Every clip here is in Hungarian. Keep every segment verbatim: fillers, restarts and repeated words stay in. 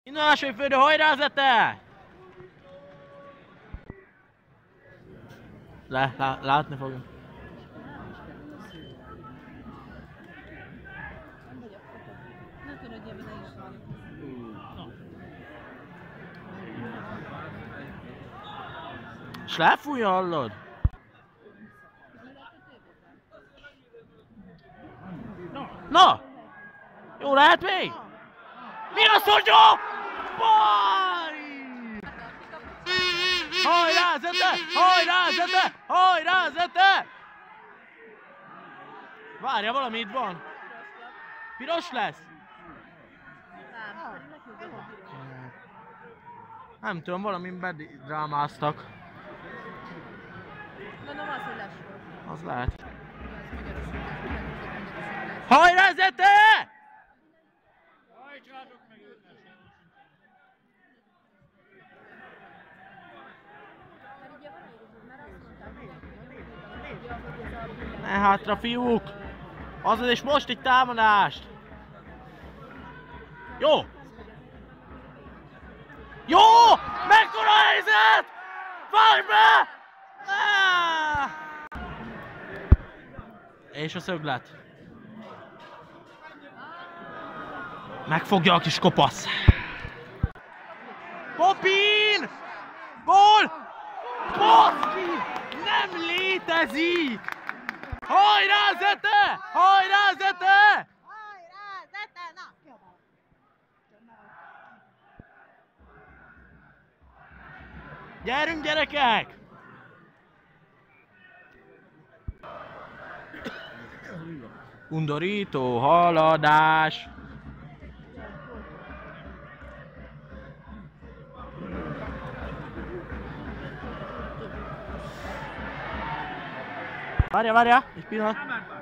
Indulás, hogy fődő, hajrá, Zete! Le, lá, látni fogunk. És lefújja, hallod? Na! Jó lehet még? Mi az, hogy jó? Baj! Hajrá, Zete! Hajrá, Zete! Hajrá, Zete! Várja, valami itt van. Piros lesz? Nem tudom, valamin bedrámáztak. Mondom az, hogy lesz. Az lehet. Hajrá, Zete! Hajtsátok meg őt! Ne hátra, fiúk! Azaz, és most egy támadást! Jó! Jó! Mekkora helyzet! Vágj be! Ah! És a szöglet. Megfogja a kis kopasz. Popin! Gól! Baszki! Nem létezik! Hajrá, Zete! Hajrá, Zete! Hajrá, Zete! Na! Gyerünk, gyerekek! Undorító haladás! Várja, várja! Egy pillanat!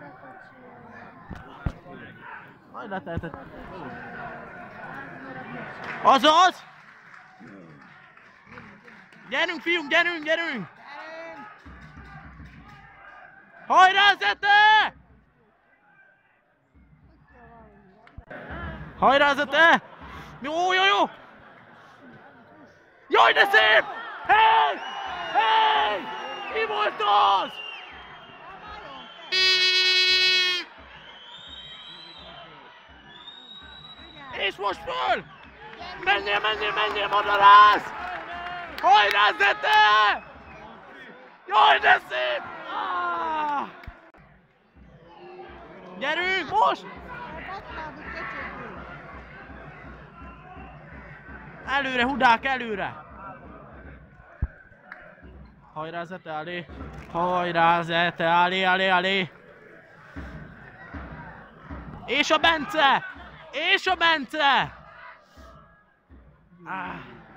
Majd leteheted. Azaz! Gyerünk, fiúk, gyerünk, gyerünk! Hajrá, Zete! Hajrá, Zete! Jó, jó, jó! Jaj, de szép! Hey! Hey! Mi volt az? És most föl! Menjél, menjél, menjél, madarász! Hajrá, Zete! Jaj, de szép! Ah! Gyerünk, most! Előre, hudák, előre! Hajrá, Zete, alé! Hajrá, Zete, alé, alé, alé! És a Bence! És a Bence! Ah.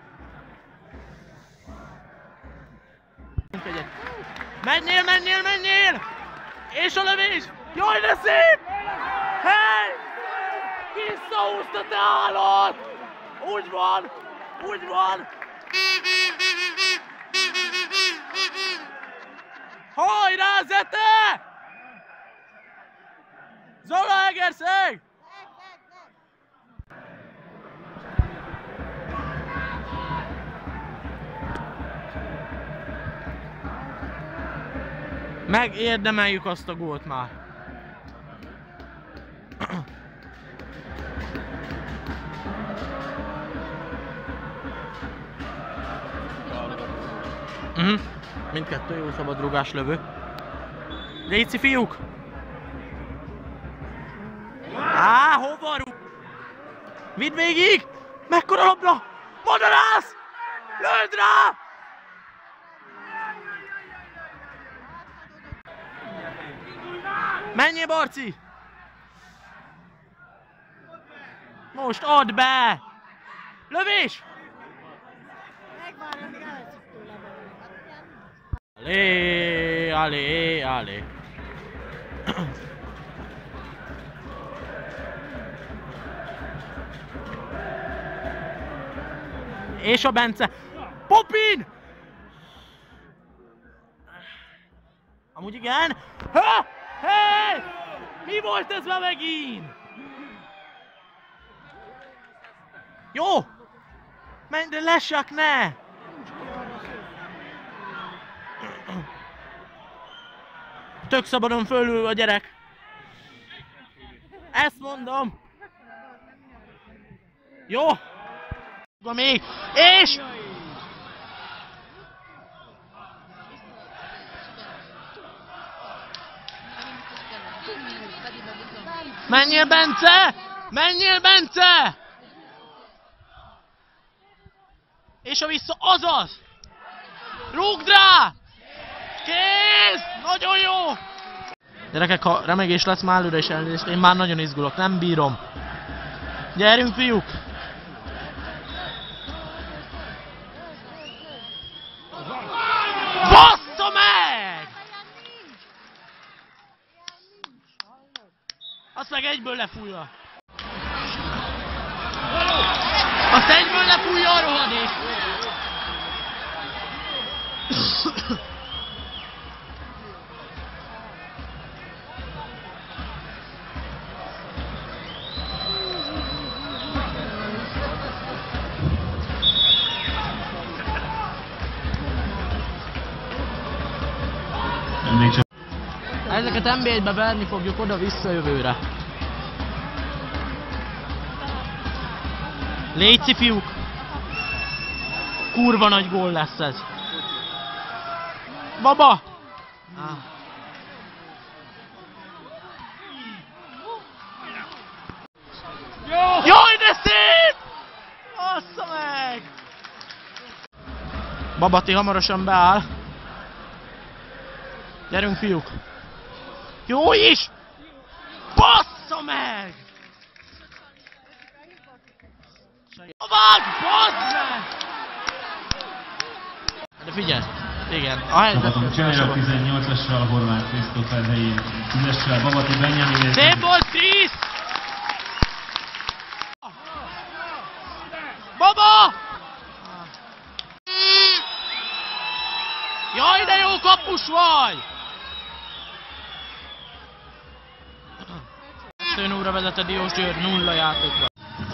Menjél, menjél, menjél! És a lövés! Jaj, de szép! Hey! Visszahúzta, te állat! Úgy van! Úgy van! Hajrá, Zete! Zalaegerszeg! Megérdemeljük azt a gólt már. Uh-huh. Mindkettő jó szabadrugás lövő. Léci, fiúk! Á, hova rúg? Vidd végig! Mekkora labda! Madarász! Lőd rá! Menjél, Barci! Most add be! Lövés! Megvárja, amíg elcsik tőle belőle. Alé, alé, alé. És a Bence. Popin! Amúgy igen. Ha! Hey! Mi volt ez már megint? Jó! Menj, de lessak, ne! Tök szabadon fölül a gyerek. Ezt mondom. Jó. Még. És... Menjél, Bence! Menjél, Bence! És a vissza, azaz! Rúgd rá! Kész! Nagyon jó! Gyerekek, ha remegés lesz, már előre is elnézést, én már nagyon izgulok, nem bírom. Gyerünk, fiúk! Bassza meg! Azt meg egyből lefújja. Azt egyből lefújja a rohadék! Ezeket en bé egybe verni fogjuk oda-vissza jövőre. Léci, fiúk! Kurva nagy gól lesz ez. Baba! Ah. Jaj, de szép! Assza meg! Babati hamarosan beáll. Gyerünk, fiúk! Jó is! Bassza meg! Vagy, bassz meg! De figyelj! Igen, a helyzet... Csajra tizennyolcassal, Horváth Krisztófer helyén tízessel, Babati Benjamin... Szép volt, Krisz! Baba! Jaj, de jó kapus vagy! Szőnúra vezet a Diós Győr nulla játékra.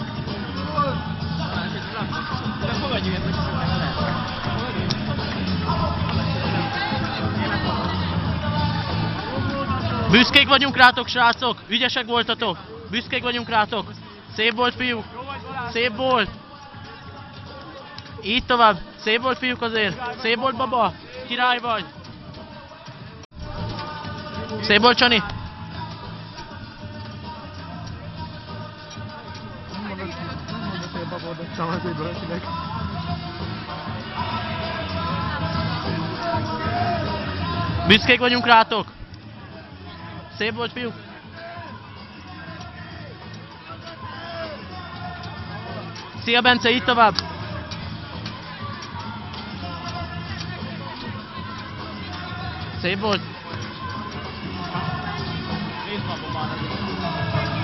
Büszkék vagyunk rátok, srácok! Ügyesek voltatok! Büszkék vagyunk rátok! Szép volt, fiúk! Szép volt! Így tovább! Szép volt, fiúk, azért! Szép volt, baba! Király vagy! Szép volt, Csani! Büszkék vagyunk rátok! Szép volt, fiúk! Szia, Bence, így tovább! Szép volt!